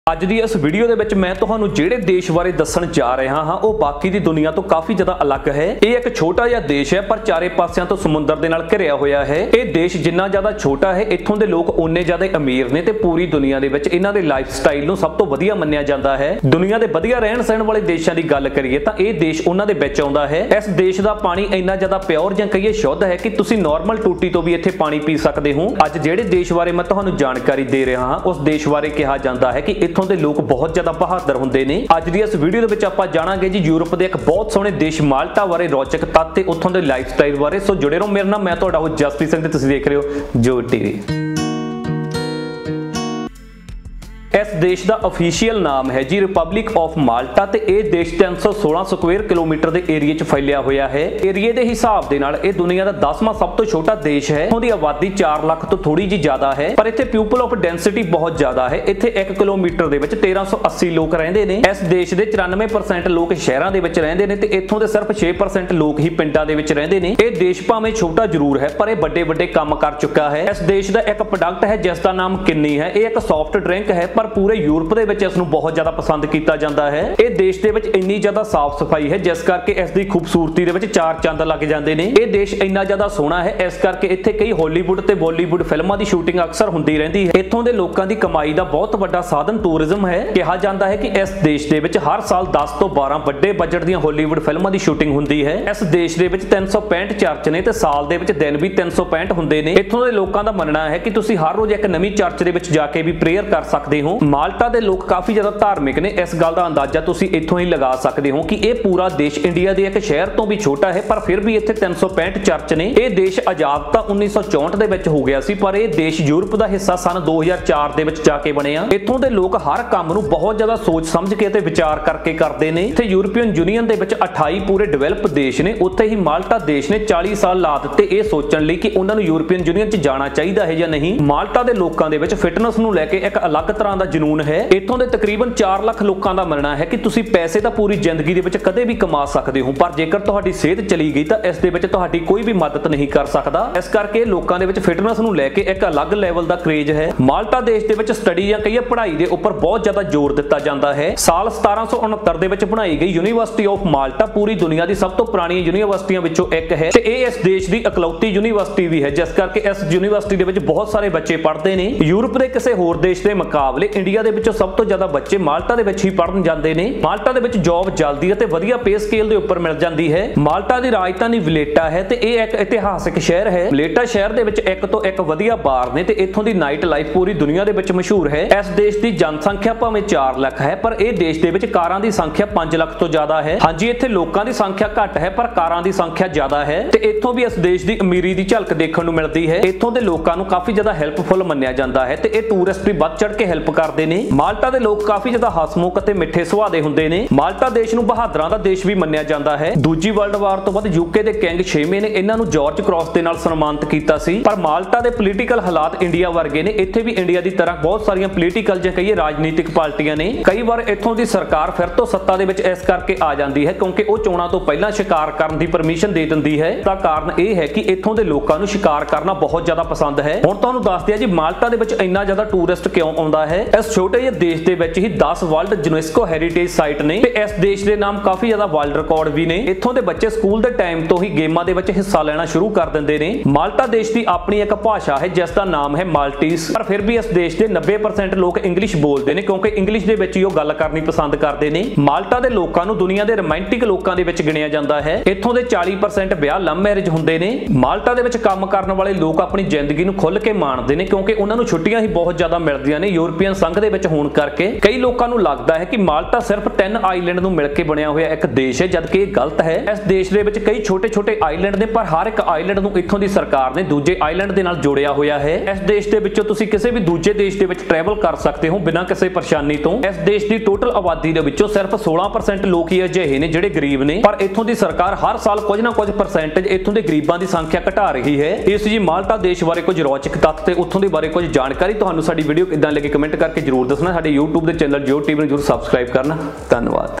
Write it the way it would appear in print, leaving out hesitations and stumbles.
ਅੱਜ ਦੀ ਇਸ ਵੀਡੀਓ ਦੇ ਵਿੱਚ ਮੈਂ ਤੁਹਾਨੂੰ ਜਿਹੜੇ ਦੇਸ਼ ਬਾਰੇ ਦੱਸਣ ਜਾ ਰਿਹਾ ਹਾਂ ਉਹ ਬਾਕੀ ਦੀ ਦੁਨੀਆ ਤੋਂ ਕਾਫੀ ਜ਼ਿਆਦਾ ਅਲੱਗ ਹੈ। ਇਹ ਇੱਕ ਛੋਟਾ ਜਿਹਾ ਦੇਸ਼ ਹੈ ਪਰ ਚਾਰੇ ਪਾਸਿਆਂ ਤੋਂ ਸਮੁੰਦਰ ਦੇ ਨਾਲ ਘਿਰਿਆ ਹੋਇਆ ਹੈ। ਇਹ ਦੇਸ਼ ਜਿੰਨਾ ਜ਼ਿਆਦਾ ਛੋਟਾ ਹੈ ਇੱਥੋਂ ਦੇ ਲੋਕ ਓਨੇ ਜ਼ਿਆਦਾ ਅਮੀਰ ਨੇ ਤੇ ਪੂਰੀ ਦੁਨੀਆ ਦੇ ਵਿੱਚ ਇਹਨਾਂ ਦੇ ਲਾਈਫ ਸਟਾਈਲ ਨੂੰ ਸਭ ਤੋਂ ਵਧੀਆ ਮੰਨਿਆ ਜਾਂਦਾ ਹੈ। ਦੁਨੀਆ ਦੇ ਵਧੀਆ ਰਹਿਣ ਸਹਿਣ ਵਾਲੇ ਦੇਸ਼ਾਂ ਦੀ ਗੱਲ ਕਰੀਏ ਤਾਂ ਇਹ ਦੇਸ਼ ਉਹਨਾਂ ਦੇ ਵਿੱਚ ਆਉਂਦਾ ਹੈ। ਇਸ ਦੇਸ਼ ਦਾ ਪਾਣੀ ਇੰਨਾ ਜ਼ਿਆਦਾ ਪਿਓਰ ਜਾਂ ਕਹੀਏ ਸ਼ੁੱਧ ਹੈ ਕਿ ਤੁਸੀਂ ਨਾਰਮਲ ਟੂਟੀ ਤੋਂ ਵੀ ਇੱਥੇ ਪਾਣੀ ਪੀ ਸਕਦੇ ਹੋ। ਅੱਜ ਜਿਹੜੇ ਦੇਸ਼ ਬਾਰੇ ਮੈਂ ਤੁਹਾਨੂੰ ਜਾਣਕਾਰੀ ਦੇ ਰਿਹਾ ਹਾਂ ਉਸ ਦੇਸ਼ ਬਾਰੇ ਕਿਹਾ ਜਾਂਦਾ ਹੈ ਕਿ ਇੱਥੋਂ ਦੇ ਲੋਕ ਬਹੁਤ ਜ਼ਿਆਦਾ ਬਹਾਦਰ ਹੁੰਦੇ ਨੇ। ਅੱਜ ਦੀ ਇਸ ਵੀਡੀਓ ਦੇ ਵਿੱਚ ਆਪਾਂ ਜਾਣਾਂਗੇ ਜੀ ਯੂਰਪ ਦੇ ਇੱਕ ਬਹੁਤ ਸੋਹਣੇ ਦੇਸ਼ ਮਾਲਟਾ ਬਾਰੇ ਰੌਚਕ ਤੱਥ ਤੇ ਉੱਥੋਂ ਦੇ ਲਾਈਫ ਸਟਾਈਲ ਬਾਰੇ। ਸੋ ਜੁੜੇ ਰਹੋ ਮੇਰੇ ਨਾਲ। ਮੈਂ ਤੁਹਾਡਾ ਉਹ ਜਸਪ੍ਰੀਤ ਸਿੰਘ ਤੇ ਤੁਸੀਂ ਦੇਖ ਰਹੇ ਹੋ ਜੋ ਟੀਵੀ। इस देश का ऑफिशियल नाम है जी रिपब्लिक ऑफ माल्टा ते यह देश 316 स्क्वेयर किलोमीटर के एरिए च फैलिया हुआ है। एरिए के हिसाब के नाल यह दुनिया का 10वां सब तो छोटा देश है। इत्थों दी आबादी 4 लाख तो थोड़ी जी ज्यादा है पर इत्थे पीपल ऑफ डेंसिटी बहुत ज्यादा है। इत्थे 1 किलोमीटर दे विच 1380 लोग रहिंदे ने। इस देश के 94% लोग शहरां दे विच रहिंदे ने ते इत्थों दे सिर्फ 6% लोग ही पिंडां दे विच रहिंदे ने। यह देश भावें छोटा जरूर है पर यह बड़े बड़े काम कर चुका है। इस देश का एक प्रोडक्ट है जिसका नाम किन्नी है। यह एक सॉफ्ट ड्रिंक है पर पूरे यूरोप ਦੇ ਵਿੱਚ ਇਸ ਨੂੰ ਬਹੁਤ ਜ਼ਿਆਦਾ ਪਸੰਦ ਕੀਤਾ ਜਾਂਦਾ ਹੈ। ਇਹ ਦੇਸ਼ ਦੇ ਵਿੱਚ ਇੰਨੀ ਜ਼ਿਆਦਾ ਸਾਫ਼ ਸਫਾਈ ਹੈ ਜਿਸ ਕਰਕੇ ਇਸ ਦੀ ਖੂਬਸੂਰਤੀ ਦੇ ਵਿੱਚ ਚਾਰ ਚੰਦ ਲੱਗ ਜਾਂਦੇ ਨੇ। ਇਹ ਦੇਸ਼ ਇੰਨਾ ਜ਼ਿਆਦਾ ਸੋਹਣਾ ਹੈ ਇਸ ਕਰਕੇ ਇੱਥੇ ਕਈ ਹਾਲੀਵੁੱਡ ਤੇ ਬਾਲੀਵੁੱਡ ਫਿਲਮਾਂ ਦੀ ਸ਼ੂਟਿੰਗ ਅਕਸਰ ਹੁੰਦੀ ਰਹਿੰਦੀ ਹੈ। ਇੱਥੋਂ ਦੇ ਲੋਕਾਂ ਦੀ ਕਮਾਈ ਦਾ ਬਹੁਤ ਵੱਡਾ ਸਾਧਨ ਟੂਰਿਜ਼ਮ ਹੈ। ਕਿਹਾ ਜਾਂਦਾ ਹੈ ਕਿ ਇਸ ਦੇਸ਼ ਦੇ ਵਿੱਚ ਹਰ ਸਾਲ 10 ਤੋਂ 12 ਵੱਡੇ ਬਜਟ ਦੀਆਂ ਹਾਲੀਵੁੱਡ ਫਿਲਮਾਂ ਦੀ ਸ਼ੂਟਿੰਗ ਹੁੰਦੀ ਹੈ। ਇਸ ਦੇਸ਼ ਦੇ ਵਿੱਚ 365 ਚਰਚ ਨੇ ਤੇ ਸਾਲ ਦੇ ਵਿੱਚ ਦਿਨ ਵੀ 365 ਹੁੰਦੇ ਨੇ। ਇੱਥੋਂ ਦੇ ਲੋਕਾਂ ਦਾ ਮੰਨਣਾ ਹੈ ਕਿ ਤੁਸੀਂ ਹਰ ਰੋਜ਼ ਇੱਕ ਨਵੀਂ ਚਰਚ ਦੇ ਵਿੱਚ ਜਾ ਕੇ ਵੀ ਪ੍ਰੇਅਰ ਕਰ ਸਕਦੇ ਹੋ। ਮਾਲਟਾ ਦੇ ਲੋਕ ਕਾਫੀ ਜ਼ਿਆਦਾ ਧਾਰਮਿਕ ਨੇ। ਇਸ ਗੱਲ ਦਾ ਅੰਦਾਜ਼ਾ ਤੁਸੀਂ ਇੱਥੋਂ ਹੀ ਲਗਾ ਸਕਦੇ ਹੋ ਕਿ ਇਹ ਪੂਰਾ ਦੇਸ਼ ਇੰਡੀਆ ਦੇ ਇੱਕ ਸ਼ਹਿਰ ਤੋਂ ਵੀ ਛੋਟਾ ਹੈ ਪਰ ਫਿਰ ਵੀ ਇੱਥੇ 365 ਚਰਚ ਨੇ। ਇਹ ਦੇਸ਼ ਆਜ਼ਾਦ ਤਾਂ 1964 ਦੇ ਵਿੱਚ ਹੋ ਗਿਆ ਸੀ ਪਰ ਇਹ ਦੇਸ਼ ਯੂਰਪ ਦਾ ਹਿੱਸਾ ਸਨ 2004 ਦੇ ਵਿੱਚ ਜਾ ਕੇ ਬਣਿਆ। ਇੱਥੋਂ ਦੇ ਲੋਕ ਹਰ ਕੰਮ ਨੂੰ ਬਹੁਤ ਜ਼ਿਆਦਾ ਸੋਚ ਸਮਝ ਕੇ ਤੇ ਵਿਚਾਰ ਕਰਕੇ ਕਰਦੇ ਨੇ। ਇੱਥੇ ਯੂਰਪੀਅਨ ਯੂਨੀਅਨ ਦੇ ਵਿੱਚ 28 ਪੂਰੇ ਡਿਵੈਲਪ ਦੇਸ਼ ਨੇ। ਉੱਥੇ ਹੀ ਮਾਲਟਾ ਦੇਸ਼ ਨੇ 40 ਸਾਲ ਲਾ ਦਿੱਤੇ ਇਹ ਸੋਚਣ ਲਈ ਕਿ ਉਹਨਾਂ ਨੂੰ ਯੂਰਪੀਅਨ ਯੂਨੀਅਨ 'ਚ ਜਾਣਾ ਚਾਹੀਦਾ ਹੈ ਜਾਂ ਨਹੀਂ। ਮਾਲਟਾ ਦੇ ਲੋਕਾਂ ਦੇ ਵਿੱਚ ਫਿਟਨੈਸ ਨੂੰ ਲੈ ਕੇ ਇੱਕ ਅਲੱਗ ਤਰ੍ਹਾਂ ਦਾ ਜਨੂਨ ਹੈ। ਇੱਥੋਂ ਦੇ ਤਕਰੀਬਨ 4 ਲੱਖ ਲੋਕਾਂ ਦਾ ਮੰਨਣਾ ਹੈ ਕਿ ਤੁਸੀਂ ਪੈਸੇ ਤਾਂ ਪੂਰੀ ਜ਼ਿੰਦਗੀ ਦੇ ਵਿੱਚ ਕਦੇ ਵੀ ਕਮਾ ਸਕਦੇ ਹੋ ਪਰ ਜੇਕਰ ਤੁਹਾਡੀ ਸਿਹਤ ਚਲੀ ਗਈ ਤਾਂ ਇਸ ਦੇ ਵਿੱਚ ਤੁਹਾਡੀ ਕੋਈ ਵੀ ਮਦਦ ਨਹੀਂ ਕਰ ਸਕਦਾ। ਇਸ ਕਰਕੇ ਲੋਕਾਂ ਦੇ ਵਿੱਚ ਫਿਟਨੈਸ ਨੂੰ ਲੈ ਕੇ ਇੱਕ ਅਲੱਗ ਲੈਵਲ ਦਾ ਕਰੇਜ ਹੈ। ਮਾਲਟਾ ਦੇਸ਼ ਦੇ ਵਿੱਚ ਸਟੱਡੀ ਜਾਂ ਕਹੀਏ ਪੜ੍ਹਾਈ ਦੇ ਉੱਪਰ ਬਹੁਤ ਜ਼ਿਆਦਾ ਜ਼ੋਰ ਦਿੱਤਾ ਜਾਂਦਾ ਹੈ। ਸਾਲ 1769 ਦੇ ਵਿੱਚ ਬਣਾਈ ਗਈ ਯੂਨੀਵਰਸਿਟੀ ਆਫ ਮਾਲਟਾ ਪੂਰੀ ਦੁਨੀਆ ਦੀ ਸਭ ਤੋਂ ਪੁਰਾਣੀ ਯੂਨੀਵਰਸਿਟੀਆਂ ਵਿੱਚੋਂ ਇੱਕ ਹੈ ਤੇ ਇਹ ਇਸ ਦੇਸ਼ ਦੀ ਇਕਲੌਤੀ ਯੂਨੀਵਰਸਿਟੀ ਵੀ ਹੈ ਜਿਸ ਕਰਕੇ ਇਸ ਯੂਨੀਵਰਸਿਟੀ ਦੇ ਵਿੱਚ ਬਹੁਤ ਸਾਰੇ ਬੱਚੇ ਪੜ੍ਹਦੇ ਨੇ। ਯੂਰਪ ਦੇ ਕਿਸੇ ਹੋਰ ਦੇਸ਼ ਦੇ ਮੁਕਾਬਲੇ ਇੰਡੀਆ ਦੇ ਵਿੱਚੋਂ ਸਭ ਤੋਂ ਜ਼ਿਆਦਾ ਬੱਚੇ ਮਾਲਟਾ ਦੇ ਵਿੱਚ ਹੀ ਪੜਨ ਜਾਂਦੇ ਨੇ। ਮਾਲਟਾ ਦੇ ਵਿੱਚ ਜੌਬ ਜਲਦੀ ਅਤੇ ਵਧੀਆ ਪੇ ਸਕੇਲ ਦੇ ਉੱਪਰ ਮਿਲ ਜਾਂਦੀ ਹੈ। ਮਾਲਟਾ ਦੀ ਰਾਜਧਾਨੀ ਵਲੇਟਾ ਹੈ ਤੇ ਇਹ ਇੱਕ ਇਤਿਹਾਸਕ ਸ਼ਹਿਰ ਹੈ। ਵਲੇਟਾ ਸ਼ਹਿਰ ਦੇ ਵਿੱਚ ਇੱਕ ਤੋਂ ਇੱਕ ਵਧੀਆ ਬਾਰ ਨੇ ਤੇ ਇੱਥੋਂ ਦੀ ਨਾਈਟ ਲਾਈਫ ਪੂਰੀ ਦੁਨੀਆ ਦੇ ਵਿੱਚ ਮਸ਼ਹੂਰ ਹੈ। ਇਸ ਦੇਸ਼ ਦੀ ਜਨਸੰਖਿਆ ਭਾਵੇਂ 4 ਲੱਖ ਹੈ ਪਰ ਇਹ ਦੇਸ਼ ਦੇ ਵਿੱਚ ਕਾਰਾਂ ਦੀ ਸੰਖਿਆ 5 ਲੱਖ ਤੋਂ ਜ਼ਿਆਦਾ ਹੈ। ਹਾਂਜੀ ਇੱਥੇ ਲੋਕਾਂ ਦੀ ਸੰਖਿਆ ਘੱਟ ਹੈ ਪਰ ਕਾਰਾਂ ਦੀ ਸੰਖਿਆ ਜ਼ਿਆਦਾ ਹੈ ਤੇ ਇੱਥੋਂ ਵੀ ਇਸ ਦੇਸ਼ ਦੀ ਅਮੀਰੀ ਦੀ ਝਲਕ ਦੇਖਣ ਨੂੰ ਮਿਲਦੀ ਹੈ। ਇੱਥੋਂ ਦੇ ਲੋਕਾਂ ਨੂੰ ਕਾਫੀ ਜ਼ਿਆਦਾ ਹੈਲਪਫੁਲ ਮੰਨਿਆ ਜਾਂਦਾ ਹੈ ਤੇ ਇਹ ਟੂਰਿਸਟ ਵੀ ਵੱਧ ਚੜ ਕੇ ਹੈਲਪ ਕਰਦੇ ਨੇ। ਮਾਲਟਾ ਦੇ ਲੋਕ ਕਾਫੀ ਜ਼ਿਆਦਾ ਹਸਮੁਖ ਅਤੇ ਮਿੱਠੇ ਸੁਭਾਅ ਦੇ ਹੁੰਦੇ ਨੇ। ਮਾਲਟਾ ਦੇਸ਼ ਨੂੰ ਬਹਾਦਰਾਂ ਦਾ ਦੇਸ਼ ਵੀ ਮੰਨਿਆ ਜਾਂਦਾ ਹੈ। ਦੂਜੀ ਵਰਲਡ ਵਾਰ ਤੋਂ ਬਾਅਦ ਯੂਕੇ ਦੇ ਕਿੰਗ 6ਵੇਂ ਨੇ ਇਹਨਾਂ ਨੂੰ ਜਾਰਜ ਕ੍ਰਾਸ ਦੇ ਨਾਲ ਸਨਮਾਨਿਤ ਕੀਤਾ ਸੀ ਪਰ ਮਾਲਟਾ ਦੇ ਪੋਲੀਟੀਕਲ ਹਾਲਾਤ ਇੰਡੀਆ ਵਰਗੇ ਨੇ। ਇੱਥੇ ਵੀ ਇੰਡੀਆ ਦੀ ਤਰ੍ਹਾਂ ਬਹੁਤ ਸਾਰੀਆਂ ਪੋਲੀਟੀਕਲ ਜਾਂ ਕਹੀਏ ਰਾਜਨੀਤਿਕ ਪਾਰਟੀਆਂ ਨੇ। ਕਈ ਵਾਰ ਇੱਥੋਂ ਦੀ ਸਰਕਾਰ ਫਿਰ ਤੋਂ ਸੱਤਾ ਦੇ ਵਿੱਚ ਇਸ ਕਰਕੇ ਆ ਜਾਂਦੀ ਹੈ ਕਿਉਂਕਿ ਉਹ ਚੋਣਾਂ ਤੋਂ ਪਹਿਲਾਂ ਸ਼ਿਕਾਰ ਕਰਨ ਦੀ ਪਰਮਿਸ਼ਨ ਦੇ ਦਿੰਦੀ ਹੈ। ਤਾਂ ਕਾਰਨ ਇਹ ਹੈ ਕਿ ਇੱਥੋਂ ਦੇ ਲੋਕਾਂ ਨੂੰ ਸ਼ਿਕਾਰ ਕਰਨਾ ਬਹੁਤ ਜ਼ਿਆਦਾ ਪਸੰਦ ਹੈ। ਹੁਣ ਤੁਹਾਨੂੰ ਦੱਸਦੇ ਆ ਜੀ ਮਾਲਟਾ ਦੇ ਵਿੱਚ ਇੰਨਾ ਜ਼ਿਆਦਾ ਟੂਰਿਸਟ ਕਿਉਂ ਆਉਂਦਾ ਹੈ। ਇਸ ਛੋਟੇ ਜਿਹੇ ਦੇਸ਼ ਦੇ ਵਿੱਚ ਹੀ 10 ਵਰਲਡ ਯੂਨੈਸਕੋ ਹੈਰੀਟੇਜ ਸਾਈਟ ਨੇ ਤੇ ਇਸ ਦੇਸ਼ ਦੇ ਨਾਮ ਕਾਫੀ ਜ਼ਿਆਦਾ ਵਰਲਡ ਰਿਕਾਰਡ ਵੀ ਨੇ। ਇੱਥੋਂ ਦੇ ਬੱਚੇ ਸਕੂਲ ਦੇ ਟਾਈਮ ਤੋਂ ਹੀ ਗੇਮਾਂ ਦੇ ਵਿੱਚ ਹਿੱਸਾ ਲੈਣਾ ਸ਼ੁਰੂ ਕਰ ਦਿੰਦੇ ਨੇ। ਮਾਲਟਾ ਦੇਸ਼ ਦੀ ਆਪਣੀ ਇੱਕ ਭਾਸ਼ਾ ਹੈ ਜਿਸ ਦਾ ਨਾਮ ਹੈ ਮਾਲਟੀਸ ਪਰ ਫਿਰ ਵੀ ਇਸ ਦੇਸ਼ ਦੇ 90% ਲੋਕ ਇੰਗਲਿਸ਼ ਬੋਲਦੇ ਨੇ ਕਿਉਂਕਿ ਇੰਗਲਿਸ਼ ਦੇ ਵਿੱਚ ਹੀ ਉਹ ਗੱਲ ਕਰਨੀ ਪਸੰਦ ਕਰਦੇ ਨੇ। ਮਾਲਟਾ ਦੇ ਲੋਕਾਂ ਨੂੰ ਦੁਨੀਆ ਦੇ ਰੋਮਾਂਟਿਕ ਲੋਕਾਂ ਦੇ ਵਿੱਚ ਗਿਣਿਆ ਜਾਂਦਾ ਹੈ। ਇੱਥੋਂ ਦੇ 40% ਵਿਆਹ ਲਵ ਮੈਰਿਜ ਹੁੰਦੇ ਨੇ। ਮਾਲਟਾ ਦੇ ਵਿੱਚ ਕੰਮ ਕਰਨ ਵਾਲੇ ਲੋਕ ਆਪਣੀ ਜ਼ਿੰਦਗੀ ਨੂੰ ਖੁੱਲ੍ਹ ਕੇ ਮਾਣਦੇ ਨੇ ਕਿਉਂਕਿ ਉਹਨਾਂ ਨੂੰ ਛੁੱਟੀਆਂ ਹੀ ਬਹੁਤ ਜ਼ਿਆਦਾ ਮਿਲਦੀਆਂ ਨੇ ਯੂਰਪੀਅਨ ਸੰਘ ਦੇ ਵਿੱਚ ਹੋਣ ਕਰਕੇ। ਕਈ ਲੋਕਾਂ ਨੂੰ ਲੱਗਦਾ ਹੈ ਕਿ ਮਾਲਟਾ ਸਿਰਫ 3 ਆਈਲੈਂਡ ਨੂੰ ਮਿਲ ਕੇ ਬਣਿਆ ਹੋਇਆ ਇੱਕ ਦੇਸ਼ ਹੈ ਜਦਕਿ ਇਹ ਗਲਤ ਹੈ। ਇਸ ਦੇਸ਼ ਦੇ ਵਿੱਚ ਕਈ ਛੋਟੇ-ਛੋਟੇ ਆਈਲੈਂਡ ਨੇ ਪਰ ਹਰ ਇੱਕ ਆਈਲੈਂਡ ਨੂੰ ਇੱਥੋਂ ਦੀ ਸਰਕਾਰ ਨੇ ਦੂਜੇ ਆਈਲੈਂਡ ਦੇ ਨਾਲ ਜੋੜਿਆ ਹੋਇਆ ਹੈ। ਇਸ ਦੇਸ਼ ਦੇ ਵਿੱਚੋਂ ਤੁਸੀਂ ਕਿਸੇ ਵੀ ਦੂਜੇ ਦੇਸ਼ ਦੇ ਵਿੱਚ ਟਰੈਵਲ ਕਰ ਸਕਦੇ ਹੋ ਬਿਨਾਂ ਕਿਸੇ ਪਰੇਸ਼ਾਨੀ ਤੋਂ। ਇਸ ਦੇਸ਼ ਦੀ ਟੋਟਲ ਆਬਾਦੀ ਦੇ ਵਿੱਚੋਂ ਸਿਰਫ 16% ਲੋਕ ਹੀ ਅਜਿਹੇ ਨੇ ਜਿਹੜੇ ਗਰੀਬ ਨੇ ਪਰ ਇੱਥੋਂ ਦੀ ਸਰਕਾਰ ਹਰ ਸਾਲ ਕੁਝ ਨਾ ਕੁਝ ਪਰਸੈਂਟੇਜ ਇੱਥੋਂ ਦੇ ਗਰੀਬਾਂ ਦੀ ਸੰਖਿਆ ਘਟਾ ਰਹੀ ਹੈ। ਇਸ ਜੀ ਮਾਲਟਾ ਦੇਸ਼ ਬਾਰੇ ਕੁਝ ਰੌਚਕ ਤੱਥ ਤੇ ਉੱਥੋਂ ਦੇ ਬਾਰੇ ਕੁਝ ਜਾਣਕਾਰੀ ਤੁਹਾਨੂੰ ਸਾਡੀ ਵੀਡੀਓ ਕਿੱਦਾਂ ਲੱਗੀ ਕਮੈਂਟ ਕਰਕੇ ਜਰੂਰ ਦੱਸਣਾ। ਸਾਡੇ YouTube ਦੇ ਚੈਨਲ ਜੋ ਟੀਵੀ ਨੂੰ ਜਰੂਰ ਸਬਸਕ੍ਰਾਈਬ ਕਰਨਾ। ਧੰਨਵਾਦ।